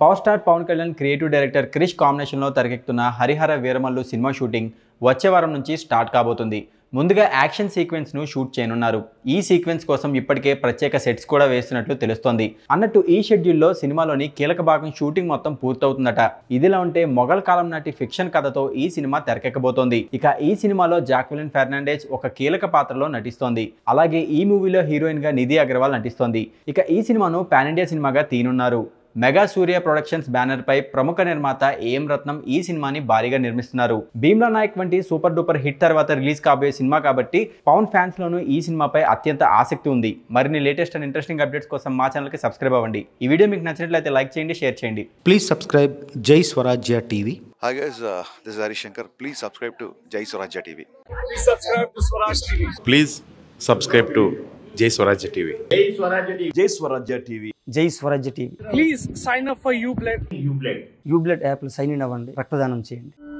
Power star Pawan Kalyan creative director Krish కాంబినేషన్లో తెరకెక్కుతున్న Harihara Veeramallu cinema shooting వచ్చే వారం నుంచి స్టార్ట్ కాబోతుంది. ముందుగా యాక్షన్ సీక్వెన్స్ను షూట్ చేయనున్నారు. ఈ సీక్వెన్స్ కోసం ఇప్పటికే ప్రత్యేక సెట్స్ కూడా వేస్తున్నట్లు తెలుస్తోంది. అన్నట్టు ఈ షెడ్యూల్లో సినిమాలోని కీలక భాగం షూటింగ్ మొత్తం పూర్తవుతుందట. ఇదిలా ఉంటే మొఘల్ కాలం నాటి ఫిక్షన్ కథతో ఈ సినిమా తెరకెక్కబోతోంది. ఇక ఈ సినిమాలో జాక్వెలిన్ ఫెర్నాండెజ్ ఒక కీలక పాత్రలో నటిస్తోంది. అలాగే ఈ మూవీలో హీరోయిన్ గా నిధి అగర్వాల్ నటిస్తోంది. ఇక ఈ సినిమాను పాన్ ఇండియా సినిమాగా తీనున్నారు. మెగా సూర్య ప్రొడక్షన్స్ బ్యానర్ పై ప్రముఖ నిర్మాత ఏఎం రత్నం ఈ సినిమాని భారీగా నిర్మిస్తున్నారు. భీమ్లా నాయక్ వంటి సూపర్ డూపర్ హిట్ తర్వాత రిలీజ్ కాబోయే సినిమా కాబట్టి పవన్ ఫ్యాన్స్ లోనూ ఈ సినిమాపై అత్యంత ఆసక్తి ఉంది. మరిన్ని లేటెస్ట్ అండ్ ఇంట్రెస్టింగ్ అప్డేట్స్ కోసం మా ఛానల్ కి సబ్స్క్రైబ్ అవ్వండి. ఈ వీడియో మీకు నచ్చినట్లయితే లైక్ చేయండి, షేర్ చేయండి. Please subscribe JAISWARAAJYA TV. Hi guys, this is Hari Shankar. Please subscribe to JAISWARAAJYA TV. Please subscribe to Swaraajya TV. Please subscribe to JAISWARAAJYA TV. JAISWARAAJYA TV. JAISWARAAJYA TV. Please sign up for Ublood. Ublood app sign in అవ్వండి, రక్తదానం చేయండి.